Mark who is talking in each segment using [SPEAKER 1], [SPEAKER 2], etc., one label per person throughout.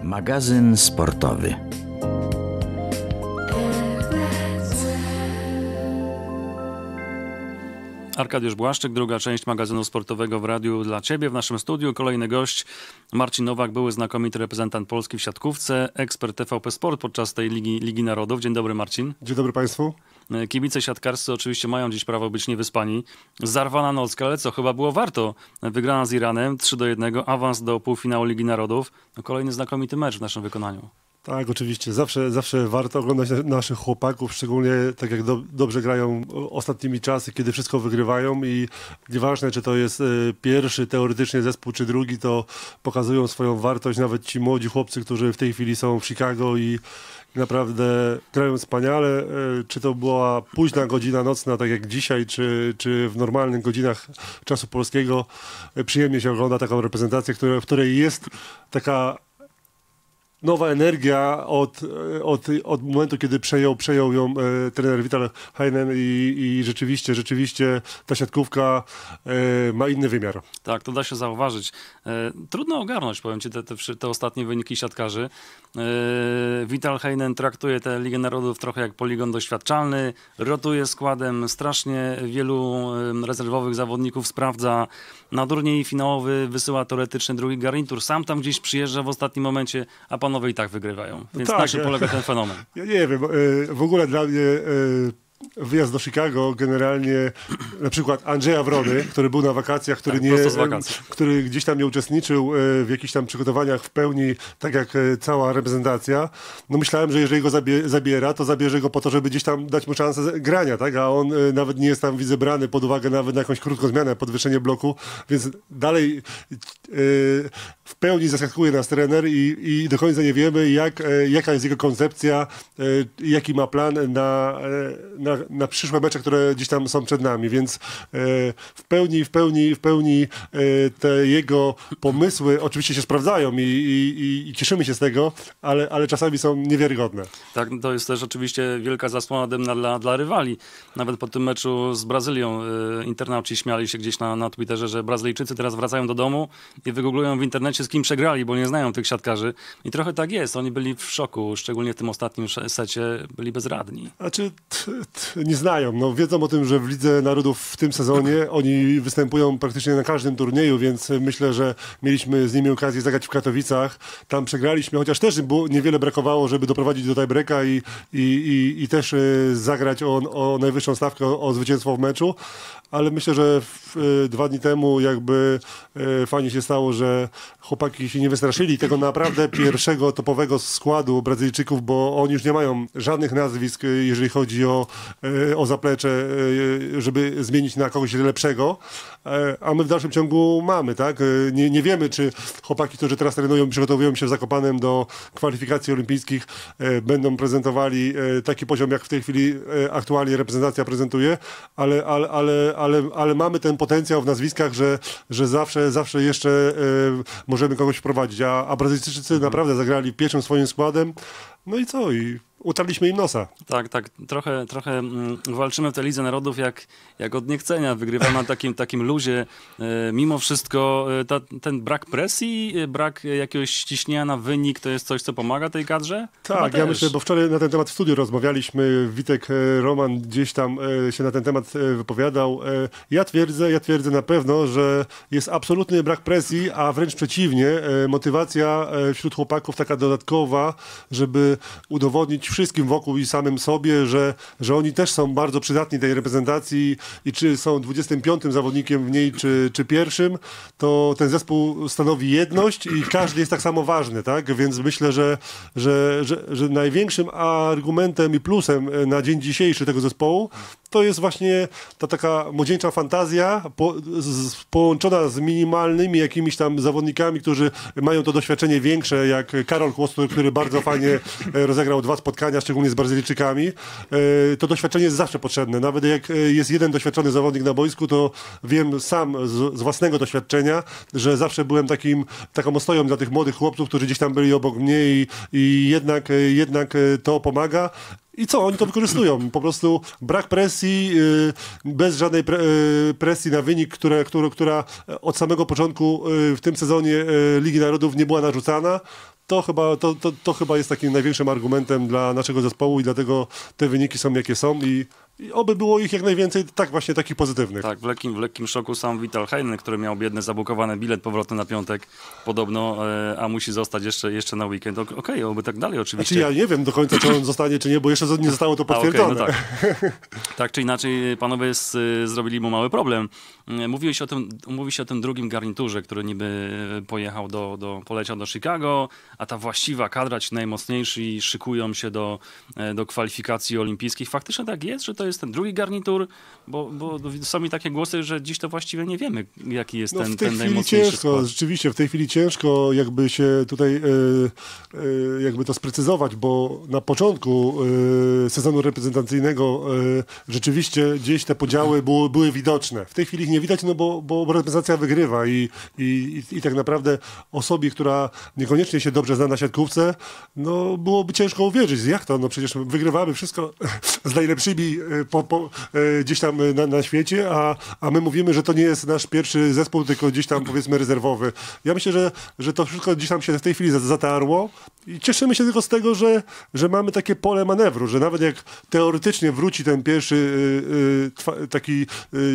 [SPEAKER 1] Magazyn sportowy.
[SPEAKER 2] Arkadiusz Błaszczyk, druga część magazynu sportowego w radiu dla Ciebie. W naszym studiu kolejny gość, Marcin Nowak, były znakomity reprezentant Polski w siatkówce, ekspert TVP Sport podczas tej Ligi Narodów. Dzień dobry, Marcin.
[SPEAKER 3] Dzień dobry Państwu.
[SPEAKER 2] Kibice siatkarscy oczywiście mają dziś prawo być niewyspani. Zarwana nocka, ale co, chyba było warto. Wygrana z Iranem 3-1, awans do półfinału Ligi Narodów. No, kolejny znakomity mecz w naszym wykonaniu.
[SPEAKER 3] Tak, oczywiście. Zawsze warto oglądać naszych chłopaków, szczególnie tak jak dobrze grają ostatnimi czasy, kiedy wszystko wygrywają i nieważne, czy to jest pierwszy teoretycznie zespół, czy drugi, to pokazują swoją wartość. Nawet ci młodzi chłopcy, którzy w tej chwili są w Chicago i naprawdę grają wspaniale. Czy to była późna godzina nocna, tak jak dzisiaj, czy w normalnych godzinach czasu polskiego, przyjemnie się ogląda taką reprezentację, w której jest taka nowa energia od momentu, kiedy przejął ją trener Vital Heinen i rzeczywiście ta siatkówka ma inny wymiar.
[SPEAKER 2] Tak, to da się zauważyć. Trudno ogarnąć, powiem Ci, te ostatnie wyniki siatkarzy. Vital Heinen traktuje tę Ligę Narodów trochę jak poligon doświadczalny, rotuje składem, strasznie wielu rezerwowych zawodników sprawdza. Na turniej finałowy wysyła teoretyczny drugi garnitur. Sam tam gdzieś przyjeżdża w ostatnim momencie, a panowie i tak wygrywają. Więc
[SPEAKER 3] tak,
[SPEAKER 2] na czym polega ten fenomen?
[SPEAKER 3] Ja nie wiem, w ogóle dla mnie wyjazd do Chicago generalnie, na przykład Andrzeja Wrony, który był na wakacjach, który gdzieś tam nie uczestniczył w jakichś tam przygotowaniach w pełni, tak jak cała reprezentacja. No myślałem, że jeżeli go zabiera, to zabierze go po to, żeby gdzieś tam dać mu szansę grania, tak? A on nawet nie jest tam, widzę, brany pod uwagę nawet na jakąś krótką zmianę, podwyższenie bloku, więc dalej w pełni zaskakuje nas trener i do końca nie wiemy, jaka jest jego koncepcja, jaki ma plan na przyszłe mecze, które gdzieś tam są przed nami, więc w pełni te jego pomysły oczywiście się sprawdzają i cieszymy się z tego, ale czasami są niewiarygodne.
[SPEAKER 2] Tak, to jest też oczywiście wielka zasłona dymna dla rywali. Nawet po tym meczu z Brazylią internauci śmiali się gdzieś na Twitterze, że Brazylijczycy teraz wracają do domu i wygooglują w internecie, z kim przegrali, bo nie znają tych siatkarzy. I trochę tak jest. Oni byli w szoku, szczególnie w tym ostatnim secie, byli bezradni.
[SPEAKER 3] Znaczy, nie znają. No, wiedzą o tym, że w Lidze Narodów w tym sezonie oni występują praktycznie na każdym turnieju, więc myślę, że mieliśmy z nimi okazję zagrać w Katowicach. Tam przegraliśmy, chociaż też niewiele brakowało, żeby doprowadzić do tiebreaka i też zagrać o najwyższą stawkę, o zwycięstwo w meczu. Ale myślę, że 2 dni temu jakby fajnie się stało, że chłopaki się nie wystraszyli tego naprawdę pierwszego topowego składu Brazylijczyków, bo oni już nie mają żadnych nazwisk, jeżeli chodzi o zaplecze, żeby zmienić na kogoś lepszego, a my w dalszym ciągu mamy, tak? Nie wiemy, czy chłopaki, którzy teraz trenują i przygotowują się w Zakopanem do kwalifikacji olimpijskich, będą prezentowali taki poziom, jak w tej chwili aktualnie reprezentacja prezentuje, ale mamy ten potencjał w nazwiskach, że zawsze jeszcze możemy kogoś wprowadzić, a Brazylijczycy naprawdę zagrali pierwszym swoim składem, no i co? I utarliśmy im nosa.
[SPEAKER 2] Tak. Trochę walczymy w tej Lidze Narodów jak od niechcenia. Wygrywamy na takim luzie. Mimo wszystko ten brak presji, brak jakiegoś ściśnienia na wynik, to jest coś, co pomaga tej kadrze?
[SPEAKER 3] Tak, ja myślę, bo wczoraj na ten temat w studiu rozmawialiśmy. Witek Roman gdzieś tam się na ten temat wypowiadał. Ja twierdzę na pewno, że jest absolutny brak presji, a wręcz przeciwnie, motywacja wśród chłopaków taka dodatkowa, żeby udowodnić wszystkim wokół i samym sobie, że oni też są bardzo przydatni tej reprezentacji i czy są 25. zawodnikiem w niej, czy pierwszym, to ten zespół stanowi jedność i każdy jest tak samo ważny, tak? Więc myślę, że największym argumentem i plusem na dzień dzisiejszy tego zespołu to jest właśnie ta taka młodzieńcza fantazja połączona z minimalnymi jakimiś tam zawodnikami, którzy mają to doświadczenie większe, jak Karol Kłostur, który bardzo fajnie rozegrał 2 spotkania, szczególnie z Brazylijczykami. To doświadczenie jest zawsze potrzebne. Nawet jak jest jeden doświadczony zawodnik na boisku, to wiem sam z własnego doświadczenia, że zawsze byłem taką ostoją dla tych młodych chłopców, którzy gdzieś tam byli obok mnie i jednak to pomaga. I co? Oni to wykorzystują. Po prostu brak presji, bez żadnej presji na wynik, która od samego początku w tym sezonie Ligi Narodów nie była narzucana. to chyba jest takim największym argumentem dla naszego zespołu i dlatego te wyniki są jakie są i oby było ich jak najwięcej, tak właśnie takich pozytywnych.
[SPEAKER 2] Tak, w lekkim szoku sam Vital Heinen, który miał biedny zabukowany bilet powrotny na piątek podobno, a musi zostać jeszcze na weekend. Okej, oby tak dalej oczywiście.
[SPEAKER 3] Znaczy ja nie wiem do końca, czy on zostanie, czy nie, bo jeszcze nie zostało to potwierdzone.
[SPEAKER 2] No tak. Tak czy inaczej panowie zrobili mu mały problem. Mówi się o tym drugim garniturze, który niby poleciał do Chicago, a ta właściwa kadra, ci najmocniejsi szykują się do kwalifikacji olimpijskich. Faktycznie tak jest, że to jest ten drugi garnitur, bo są mi takie głosy, że dziś to właściwie nie wiemy, jaki jest ten najmocniejszy skład.
[SPEAKER 3] Rzeczywiście, w tej chwili ciężko jakby się tutaj jakby to sprecyzować, bo na początku sezonu reprezentacyjnego rzeczywiście gdzieś te podziały były widoczne. W tej chwili ich nie widać, no bo reprezentacja wygrywa i tak naprawdę osobie, która niekoniecznie się dobrze zna na siatkówce, no byłoby ciężko uwierzyć. Jak to? No przecież wygrywamy wszystko z najlepszymi gdzieś tam na świecie, a my mówimy, że to nie jest nasz pierwszy zespół, tylko gdzieś tam powiedzmy rezerwowy. Ja myślę, że to wszystko gdzieś tam się w tej chwili zatarło i cieszymy się tylko z tego, że mamy takie pole manewru, że nawet jak teoretycznie wróci ten pierwszy taki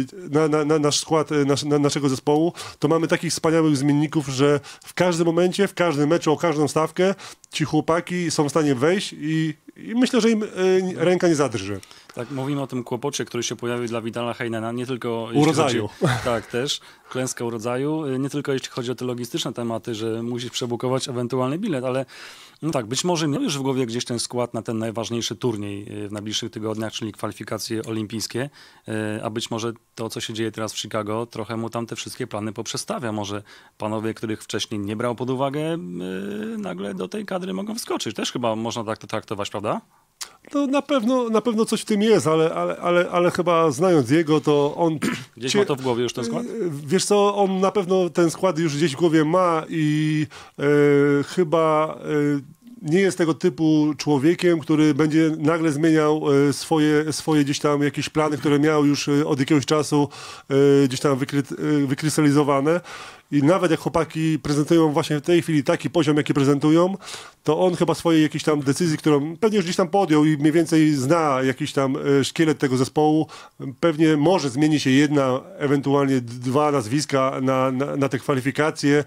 [SPEAKER 3] nasz skład naszego zespołu, to mamy takich wspaniałych zmienników, że w każdym momencie, w każdym meczu, o każdą stawkę ci chłopaki są w stanie wejść i myślę, że im ręka nie zadrży.
[SPEAKER 2] Tak, mówimy o tym kłopocie, który się pojawił dla Vitala Heinena, nie tylko
[SPEAKER 3] urodzaju.
[SPEAKER 2] Tak, też, klęska urodzaju, nie tylko jeśli chodzi o te logistyczne tematy, że musisz przebukować ewentualny bilet, ale no tak, być może miał już w głowie gdzieś ten skład na ten najważniejszy turniej w najbliższych tygodniach, czyli kwalifikacje olimpijskie, a być może to, co się dzieje teraz w Chicago, trochę mu tam te wszystkie plany poprzestawia. Może panowie, których wcześniej nie brał pod uwagę, nagle do tej kadry mogą wskoczyć. Też chyba można tak to traktować, prawda?
[SPEAKER 3] To na pewno coś w tym jest, ale chyba znając jego, to on...
[SPEAKER 2] Gdzieś ma to w głowie już ten skład?
[SPEAKER 3] Wiesz co, on na pewno ten skład już gdzieś w głowie ma i chyba... nie jest tego typu człowiekiem, który będzie nagle zmieniał swoje gdzieś tam jakieś plany, które miał już od jakiegoś czasu gdzieś tam wykrystalizowane. I nawet jak chłopaki prezentują właśnie w tej chwili taki poziom, jaki prezentują, to on chyba swojej jakiejś tam decyzji, którą pewnie już gdzieś tam podjął i mniej więcej zna jakiś tam szkielet tego zespołu, pewnie może zmieni się jedna, ewentualnie dwa nazwiska na te kwalifikacje,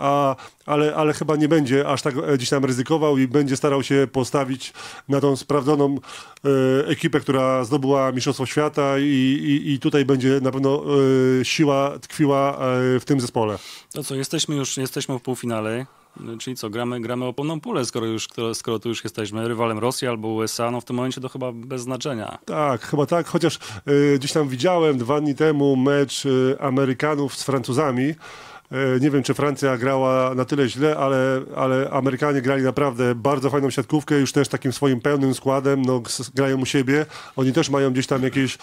[SPEAKER 3] ale chyba nie będzie aż tak gdzieś tam ryzykował i będzie starał się postawić na tą sprawdzoną ekipę, która zdobyła Mistrzostwo Świata i tutaj będzie na pewno siła tkwiła w tym zespole.
[SPEAKER 2] To co, jesteśmy w półfinale, czyli co, gramy o pełną pulę, skoro tu już jesteśmy rywalem Rosji albo USA, no w tym momencie to chyba bez znaczenia.
[SPEAKER 3] Tak, chyba tak, chociaż gdzieś tam widziałem 2 dni temu mecz Amerykanów z Francuzami. Nie wiem, czy Francja grała na tyle źle, ale Amerykanie grali naprawdę bardzo fajną siatkówkę, już też takim swoim pełnym składem, no, grają u siebie. Oni też mają gdzieś tam jakieś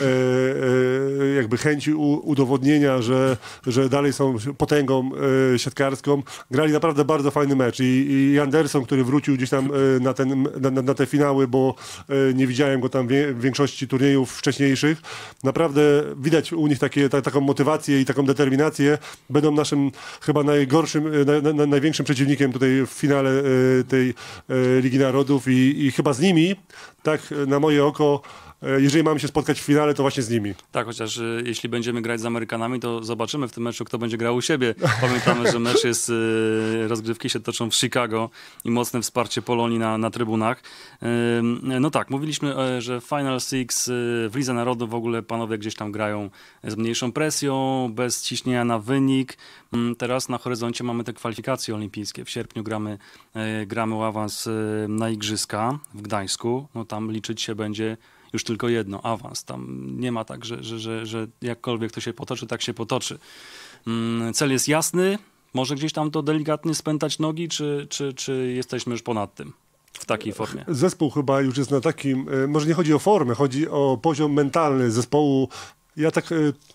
[SPEAKER 3] jakby chęci udowodnienia, że dalej są potęgą siatkarską. Grali naprawdę bardzo fajny mecz i Anderson, który wrócił gdzieś tam na te finały, bo nie widziałem go tam w większości turniejów wcześniejszych. Naprawdę widać u nich taką motywację i taką determinację. Będą naszym chyba największym przeciwnikiem tutaj w finale tej Ligi Narodów i chyba z nimi, tak na moje oko, jeżeli mamy się spotkać w finale, to właśnie z nimi.
[SPEAKER 2] Tak, chociaż jeśli będziemy grać z Amerykanami, to zobaczymy w tym meczu, kto będzie grał u siebie. Pamiętamy, że mecz jest, rozgrywki się toczą w Chicago i mocne wsparcie Polonii na trybunach. No tak, mówiliśmy, że Final Six w Lidze Narodów w ogóle panowie gdzieś tam grają z mniejszą presją, bez ciśnienia na wynik. Teraz na horyzoncie mamy te kwalifikacje olimpijskie. W sierpniu gramy o awans na Igrzyska w Gdańsku. No tam liczyć się będzie już tylko jedno, awans. Tam nie ma tak, że jakkolwiek to się potoczy, tak się potoczy. Cel jest jasny, może gdzieś tam to delikatnie spętać nogi, czy jesteśmy już ponad tym w takiej formie?
[SPEAKER 3] Zespół chyba już jest na takim, może nie chodzi o formę, chodzi o poziom mentalny zespołu. Ja tak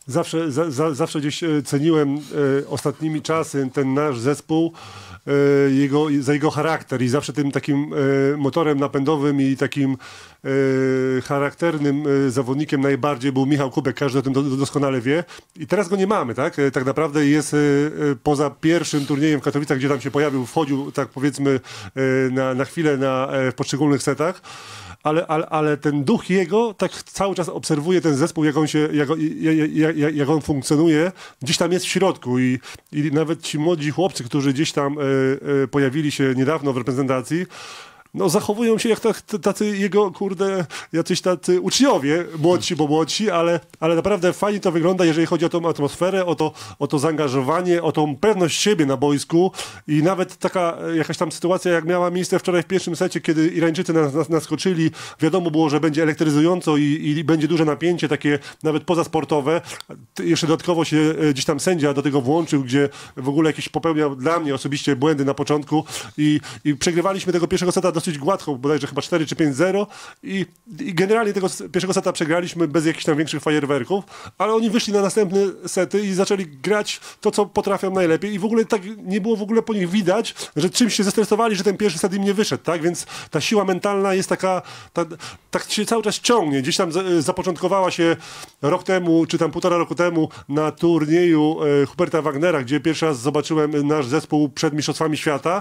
[SPEAKER 3] zawsze gdzieś ceniłem ostatnimi czasy ten nasz zespół za jego charakter i zawsze tym takim motorem napędowym i takim charakternym zawodnikiem najbardziej był Michał Kubek, każdy o tym doskonale wie. I teraz go nie mamy, tak? Tak naprawdę jest poza pierwszym turniejem w Katowicach, gdzie tam się pojawił, wchodził, tak powiedzmy, na chwilę w poszczególnych setach. Ale ten duch jego, tak cały czas obserwuje ten zespół, jak on funkcjonuje, gdzieś tam jest w środku i nawet ci młodzi chłopcy, którzy gdzieś tam pojawili się niedawno w reprezentacji, no zachowują się jak tacy jego, jacyś tacy uczniowie, młodsi, ale naprawdę fajnie to wygląda, jeżeli chodzi o tą atmosferę, o to zaangażowanie, o tą pewność siebie na boisku i nawet taka jakaś tam sytuacja, jak miała miejsce wczoraj w pierwszym secie, kiedy Irańczycy nas naskoczyli, wiadomo było, że będzie elektryzująco i będzie duże napięcie, takie nawet pozasportowe. Jeszcze dodatkowo się gdzieś tam sędzia do tego włączył, gdzie w ogóle jakiś popełniał dla mnie osobiście błędy na początku i przegrywaliśmy tego pierwszego seta dosyć gładko, bodajże chyba 4 czy 5-0 i generalnie tego pierwszego seta przegraliśmy bez jakichś tam większych fajerwerków, ale oni wyszli na następne sety i zaczęli grać to, co potrafią najlepiej i w ogóle tak nie było w ogóle po nich widać, że czymś się zestresowali, że ten pierwszy set im nie wyszedł, tak? Więc ta siła mentalna jest tak się cały czas ciągnie. Gdzieś tam zapoczątkowała się rok temu, czy tam 1,5 roku temu na turnieju Huberta Wagnera, gdzie pierwszy raz zobaczyłem nasz zespół przed Mistrzostwami Świata.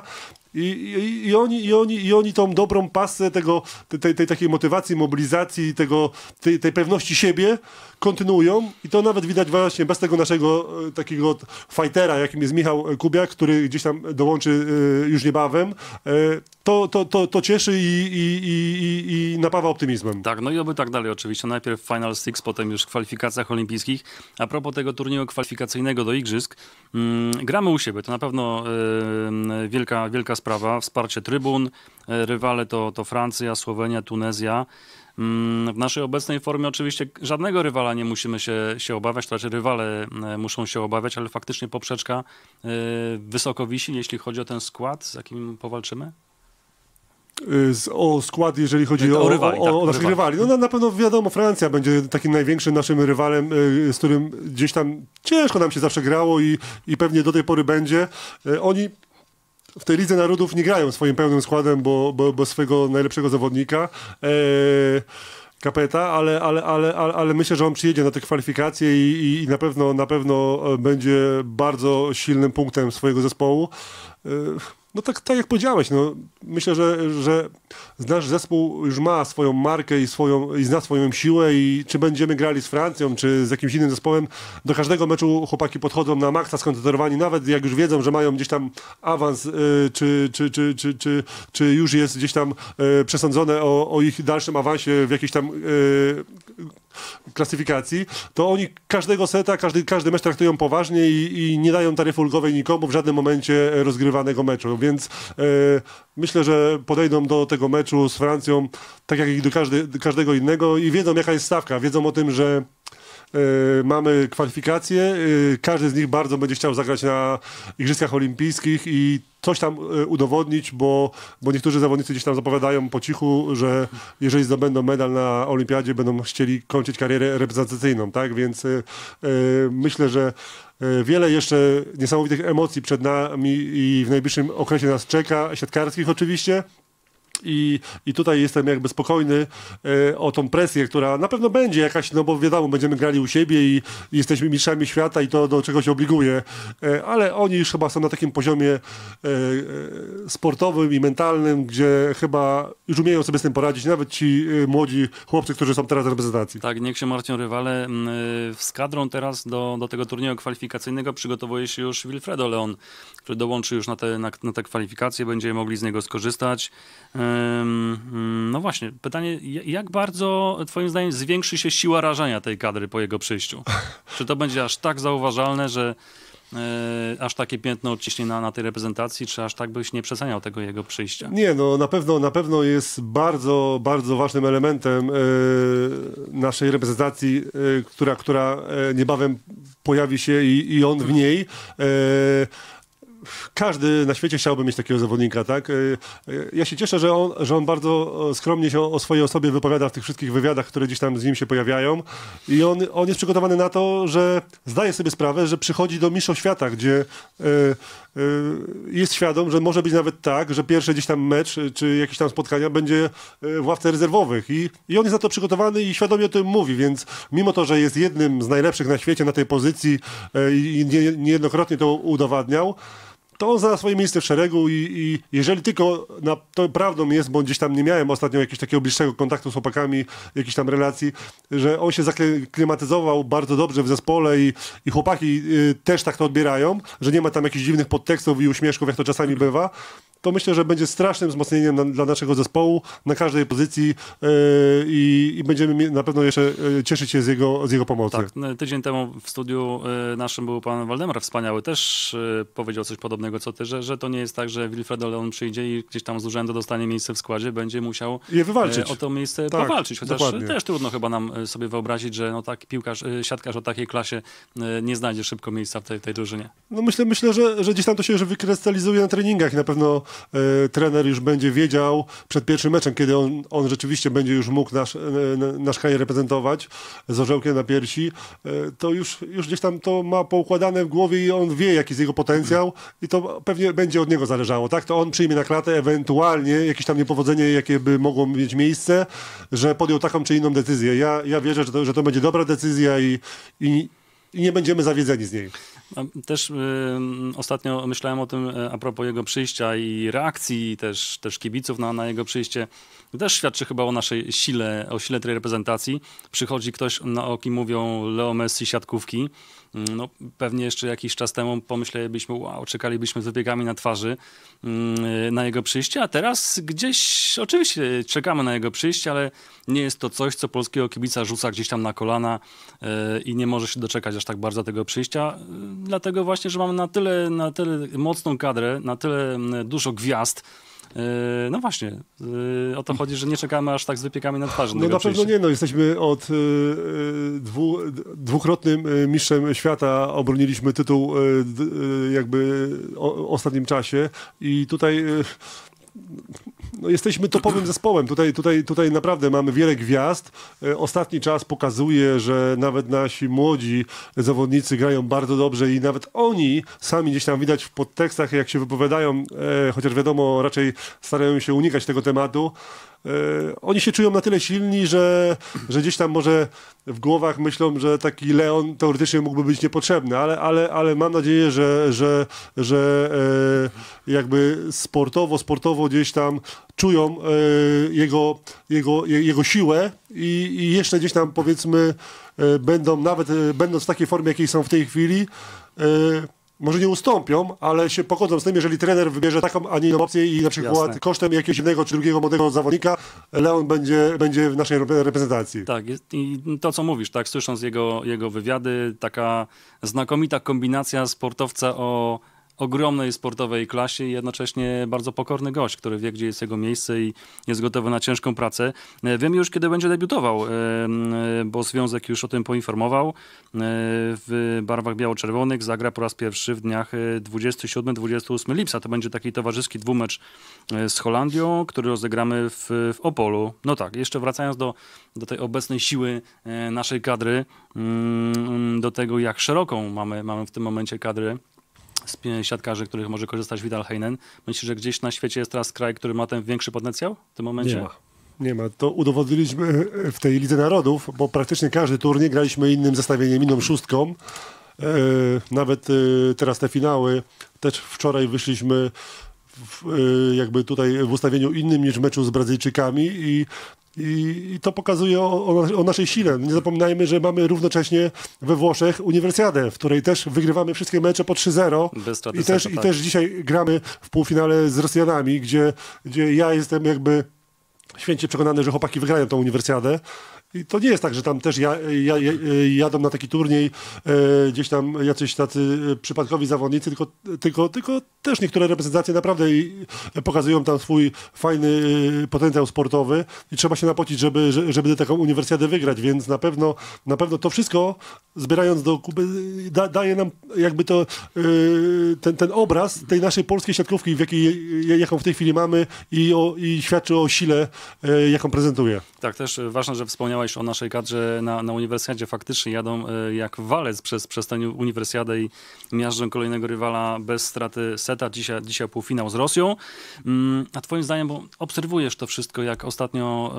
[SPEAKER 3] I oni tą dobrą pasę tej takiej motywacji, mobilizacji, tej pewności siebie kontynuują i to nawet widać właśnie bez tego naszego takiego fightera, jakim jest Michał Kubiak, który gdzieś tam dołączy już niebawem. To cieszy i napawa optymizmem.
[SPEAKER 2] Tak, no i oby tak dalej oczywiście. Najpierw Final Six, potem już w kwalifikacjach olimpijskich. A propos tego turnieju kwalifikacyjnego do Igrzysk, gramy u siebie. To na pewno wielka sprawa. Wsparcie trybun. Rywale to Francja, Słowenia, Tunezja. W naszej obecnej formie oczywiście żadnego rywala nie musimy się obawiać, to znaczy rywale muszą się obawiać, ale faktycznie poprzeczka wysoko wisi, jeśli chodzi o ten skład, z jakim powalczymy?
[SPEAKER 3] O skład, jeżeli chodzi o naszych rywali. No na pewno wiadomo, Francja będzie takim największym naszym rywalem, z którym gdzieś tam ciężko nam się zawsze grało i pewnie do tej pory będzie. Oni w tej Lidze Narodów nie grają swoim pełnym składem, bo swojego najlepszego zawodnika Kapeta, ale myślę, że on przyjedzie na te kwalifikacje i na pewno będzie bardzo silnym punktem swojego zespołu. No tak jak powiedziałeś, no, myślę, że nasz zespół już ma swoją markę i zna swoją siłę i czy będziemy grali z Francją, czy z jakimś innym zespołem, do każdego chłopaki podchodzą na maksa skoncentrowani, nawet jak już wiedzą, że mają gdzieś tam awans, czy już jest gdzieś tam przesądzone o ich dalszym awansie w jakiejś tam klasyfikacji, to oni każdego seta, każdy mecz traktują poważnie i nie dają taryfy ulgowej nikomu w żadnym momencie rozgrywanego meczu, więc myślę, że podejdą do tego meczu z Francją tak jak i do każdego innego i wiedzą, jaka jest stawka, wiedzą o tym, że mamy kwalifikacje, każdy z nich bardzo będzie chciał zagrać na Igrzyskach Olimpijskich i coś tam udowodnić, bo niektórzy zawodnicy gdzieś tam zapowiadają po cichu, że jeżeli zdobędą medal na Olimpiadzie, będą chcieli kończyć karierę reprezentacyjną, tak? Więc myślę, że wiele jeszcze niesamowitych emocji przed nami i w najbliższym okresie nas czeka, siatkarskich oczywiście. I tutaj jestem jakby spokojny o tą presję, która na pewno będzie jakaś, no bo wiadomo, będziemy grali u siebie i jesteśmy mistrzami świata i to do czegoś obliguje, ale oni już chyba są na takim poziomie sportowym i mentalnym, gdzie chyba już umieją sobie z tym poradzić, nawet ci młodzi chłopcy, którzy są teraz w reprezentacji.
[SPEAKER 2] Tak, niech się martwią rywale. Z kadrą teraz do tego turnieju kwalifikacyjnego przygotowuje się już Wilfredo Leon, który dołączy już na te kwalifikacje, będziemy mogli z niego skorzystać. No właśnie, pytanie, jak bardzo twoim zdaniem zwiększy się siła rażenia tej kadry po jego przyjściu? Czy to będzie aż tak zauważalne, że aż takie piętno odciśnie na tej reprezentacji, czy aż tak byś nie przeceniał tego jego przyjścia?
[SPEAKER 3] Nie, no na pewno jest bardzo, bardzo ważnym elementem naszej reprezentacji, która niebawem pojawi się i on w niej. każdy na świecie chciałby mieć takiego zawodnika, tak? Ja się cieszę, że on bardzo skromnie się o swojej osobie wypowiada w tych wszystkich wywiadach, które gdzieś tam z nim się pojawiają i on jest przygotowany na to, że zdaje sobie sprawę, że przychodzi do mistrzostw świata, gdzie jest świadom, że może być nawet tak, że pierwszy gdzieś tam mecz, czy jakieś tam spotkania będzie w ławce rezerwowych i on jest na to przygotowany i świadomie o tym mówi, więc mimo to, że jest jednym z najlepszych na świecie na tej pozycji i niejednokrotnie to udowadniał, to on zna swoje miejsce w szeregu i jeżeli tylko to prawdą jest, bo gdzieś tam nie miałem ostatnio jakiegoś takiego bliższego kontaktu z chłopakami, jakichś tam relacji, że on się zaklimatyzował bardzo dobrze w zespole i chłopaki też tak to odbierają, że nie ma tam jakichś dziwnych podtekstów i uśmieszków, jak to czasami bywa, to myślę, że będzie strasznym wzmocnieniem dla naszego zespołu na każdej pozycji i będziemy na pewno jeszcze cieszyć się z jego pomocy.
[SPEAKER 2] Tak, tydzień temu w studiu naszym był pan Waldemar Wspaniały, też powiedział coś podobnego co ty, że to nie jest tak, że Wilfredo Leon przyjdzie i gdzieś tam z urzędu dostanie miejsce w składzie, będzie musiał
[SPEAKER 3] je wywalczyć.
[SPEAKER 2] O to miejsce
[SPEAKER 3] tak,
[SPEAKER 2] powalczyć, chociaż
[SPEAKER 3] dokładnie.
[SPEAKER 2] też trudno chyba nam sobie wyobrazić, że no taki piłkarz, siatkarz o takiej klasie nie znajdzie szybko miejsca w tej drużynie.
[SPEAKER 3] No myślę, że gdzieś tam to się już wykrystalizuje na treningach i na pewno trener już będzie wiedział przed pierwszym meczem, kiedy on rzeczywiście będzie już mógł nasz kraj reprezentować z orzełkiem na piersi, to już gdzieś tam to ma poukładane w głowie i on wie, jaki jest jego potencjał i to pewnie będzie od niego zależało, tak? To on przyjmie na klatę ewentualnie jakieś tam niepowodzenie, jakie by mogło mieć miejsce, że podjął taką czy inną decyzję. Ja wierzę, że to będzie dobra decyzja i nie będziemy zawiedzeni z niej.
[SPEAKER 2] Też ostatnio myślałem o tym a propos jego przyjścia i reakcji też kibiców na jego przyjście. Też świadczy chyba o naszej sile, o sile tej reprezentacji. Przychodzi ktoś, o kim mówią Leo Messi siatkówki. No, pewnie jeszcze jakiś czas temu pomyślelibyśmy, wow, czekalibyśmy z wypiekami na twarzy na jego przyjście, a teraz gdzieś oczywiście czekamy na jego przyjście, ale nie jest to coś, co polskiego kibica rzuca gdzieś tam na kolana i nie może się doczekać aż tak bardzo tego przyjścia, dlatego właśnie, że mamy na tyle mocną kadrę, na tyle dużo gwiazd. No właśnie, o to chodzi, że nie czekamy aż tak z wypiekami na twarzy.
[SPEAKER 3] No na pewno nie, jesteśmy dwukrotnym mistrzem świata, obroniliśmy tytuł jakby w ostatnim czasie i tutaj jesteśmy topowym zespołem. Tutaj naprawdę mamy wiele gwiazd. Ostatni czas pokazuje, że nawet nasi młodzi zawodnicy grają bardzo dobrze i nawet oni sami gdzieś tam widać w podtekstach, jak się wypowiadają, chociaż wiadomo, raczej starają się unikać tego tematu. Oni się czują na tyle silni, że gdzieś tam może w głowach myślą, że taki Leon teoretycznie mógłby być niepotrzebny, ale mam nadzieję, że jakby sportowo gdzieś tam czują jego siłę i jeszcze gdzieś tam powiedzmy będąc w takiej formie, jakiej są w tej chwili, może nie ustąpią, ale się pogodzą z tym, jeżeli trener wybierze taką, a nie inną opcję i na przykład
[SPEAKER 2] Jasne.
[SPEAKER 3] kosztem jakiegoś jednego czy drugiego młodego zawodnika Leon będzie w naszej reprezentacji.
[SPEAKER 2] Tak, i to co mówisz, tak, słysząc jego wywiady, taka znakomita kombinacja sportowca o ogromnej sportowej klasie i jednocześnie bardzo pokorny gość, który wie, gdzie jest jego miejsce i jest gotowy na ciężką pracę. Wiemy już, kiedy będzie debiutował, bo Związek już o tym poinformował. W barwach biało-czerwonych zagra po raz pierwszy w dniach 27-28 lipca. To będzie taki towarzyski dwumecz z Holandią, który rozegramy w Opolu. No tak, jeszcze wracając do tej obecnej siły naszej kadry, do tego, jak szeroką mamy w tym momencie kadrę z siatkarzy, których może korzystać Vital Heinen. Myślisz, że gdzieś na świecie jest teraz kraj, który ma ten większy potencjał w tym momencie?
[SPEAKER 3] Nie ma. To udowodniliśmy w tej Lidze Narodów, bo praktycznie każdy turniej graliśmy innym zestawieniem, inną szóstką. Nawet teraz te finały, też wczoraj wyszliśmy jakby tutaj w ustawieniu innym niż w meczu z Brazylijczykami i to pokazuje o naszej sile. Nie zapominajmy, że mamy równocześnie we Włoszech Uniwersjadę, w której też wygrywamy wszystkie mecze po 3-0 i też dzisiaj gramy w półfinale z Rosjanami, gdzie ja jestem jakby święcie przekonany, że chłopaki wygrają tą Uniwersjadę I to nie jest tak, że tam też jadą na taki turniej gdzieś tam jacyś tacy przypadkowi zawodnicy, tylko też niektóre reprezentacje naprawdę pokazują tam swój fajny potencjał sportowy i trzeba się napocić, żeby taką uniwersjadę wygrać, więc na pewno to wszystko zbierając do kupy daje nam jakby to ten obraz tej naszej polskiej siatkówki, jaką w tej chwili mamy i świadczy o sile, jaką prezentuje.
[SPEAKER 2] Tak, też ważne, że wspomniałeś o naszej kadrze na uniwersjadzie. Faktycznie jadą jak walec przez tę uniwersjadę i miażdżą kolejnego rywala bez straty seta. Dzisiaj półfinał z Rosją. A twoim zdaniem, bo obserwujesz to wszystko, jak ostatnio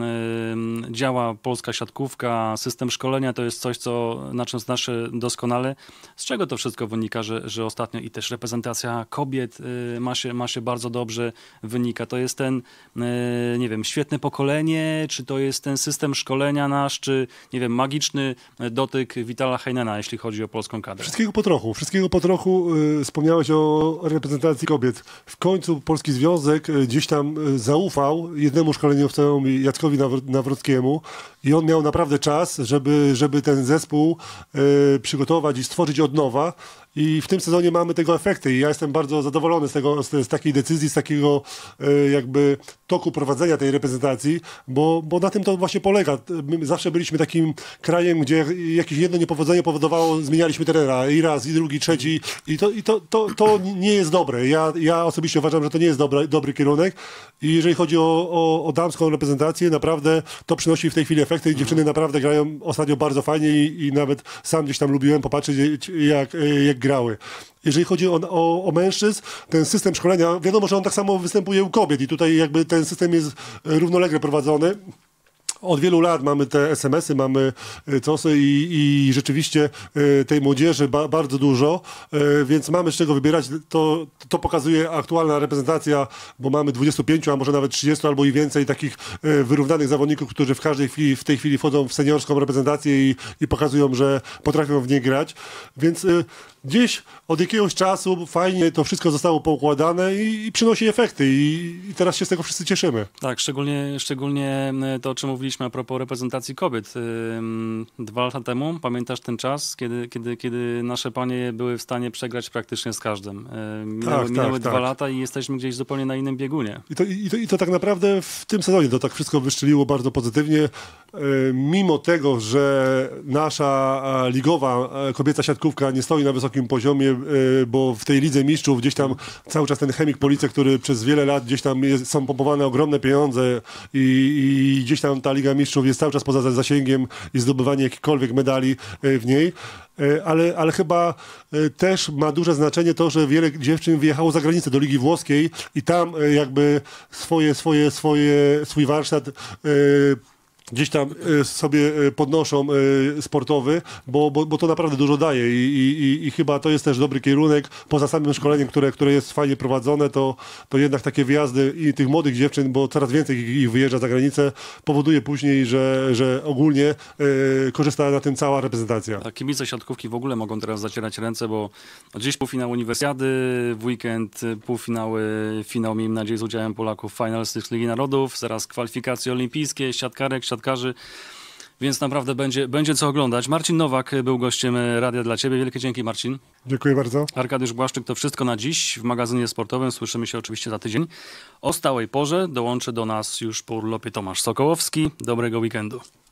[SPEAKER 2] działa polska siatkówka, system szkolenia, to jest coś, na czym znasz doskonale. Z czego to wszystko wynika, że ostatnio i też reprezentacja kobiet ma się bardzo dobrze wynika? To jest ten, nie wiem, świetne pokolenie, czy to jest ten system szkolenia nasz, czy, nie wiem, magiczny dotyk Vitala Heinena, jeśli chodzi o polską kadrę?
[SPEAKER 3] Wszystkiego po trochu. Wspomniałeś o reprezentacji kobiet. W końcu Polski Związek gdzieś tam zaufał jednemu szkoleniowcowi, Jackowi Nawrockiemu, i on miał naprawdę czas, żeby ten zespół przygotować i stworzyć od nowa. I w tym sezonie mamy tego efekty i ja jestem bardzo zadowolony z takiej decyzji, z takiego jakby toku prowadzenia tej reprezentacji, bo na tym to właśnie polega. My zawsze byliśmy takim krajem, gdzie jakieś jedno niepowodzenie powodowało, zmienialiśmy trenera i raz, i drugi, trzeci i to nie jest dobre. Ja osobiście uważam, że to nie jest dobry kierunek i jeżeli chodzi o damską reprezentację, naprawdę to przynosi w tej chwili efekty i dziewczyny naprawdę grają ostatnio bardzo fajnie i nawet sam gdzieś tam lubiłem popatrzeć, jak grały. Jeżeli chodzi o mężczyzn, ten system szkolenia, wiadomo, że on tak samo występuje u kobiet i tutaj jakby ten system jest równolegle prowadzony. Od wielu lat mamy te SMS-y, mamy COS-y i rzeczywiście tej młodzieży bardzo dużo, więc mamy z czego wybierać. To pokazuje aktualna reprezentacja, bo mamy 25, a może nawet 30 albo i więcej takich wyrównanych zawodników, którzy w tej chwili wchodzą w seniorską reprezentację i pokazują, że potrafią w niej grać. Więc gdzieś od jakiegoś czasu fajnie to wszystko zostało poukładane i przynosi efekty i teraz się z tego wszyscy cieszymy.
[SPEAKER 2] Tak, szczególnie to, o czym mówiliśmy a propos reprezentacji kobiet. 2 lata temu, minęłaś ten czas, kiedy nasze panie były w stanie przegrać praktycznie z każdym. Minęły 2 lata i jesteśmy gdzieś zupełnie na innym biegunie.
[SPEAKER 3] I to tak naprawdę w tym sezonie to tak wszystko wystrzeliło bardzo pozytywnie. Mimo tego, że nasza ligowa kobieca siatkówka nie stoi na wysokim poziomie, bo w tej Lidze Mistrzów gdzieś tam cały czas ten Chemik Police, który przez wiele lat gdzieś tam są pompowane ogromne pieniądze i gdzieś tam ta Liga Mistrzów jest cały czas poza zasięgiem i zdobywanie jakichkolwiek medali w niej. Ale chyba też ma duże znaczenie to, że wiele dziewczyn wyjechało za granicę do Ligi Włoskiej i tam jakby swój warsztat gdzieś tam sobie podnoszą sportowy, bo to naprawdę dużo daje i chyba to jest też dobry kierunek. Poza samym szkoleniem, które jest fajnie prowadzone, to jednak takie wyjazdy i tych młodych dziewczyn, bo coraz więcej ich wyjeżdża za granicę, powoduje później, że ogólnie korzysta na tym cała reprezentacja.
[SPEAKER 2] A kibice siatkówki w ogóle mogą teraz zacierać ręce, bo dziś półfinał Uniwersjady, w weekend finał, miejmy nadzieję, z udziałem Polaków, final z Ligi Narodów, zaraz kwalifikacje olimpijskie, siatkarzy, więc naprawdę będzie co oglądać. Marcin Nowak był gościem Radia dla Ciebie. Wielkie dzięki, Marcin.
[SPEAKER 3] Dziękuję bardzo.
[SPEAKER 2] Arkadiusz Błaszczyk, to wszystko na dziś w magazynie sportowym. Słyszymy się oczywiście za tydzień. O stałej porze dołączy do nas już po urlopie Tomasz Sokołowski. Dobrego weekendu.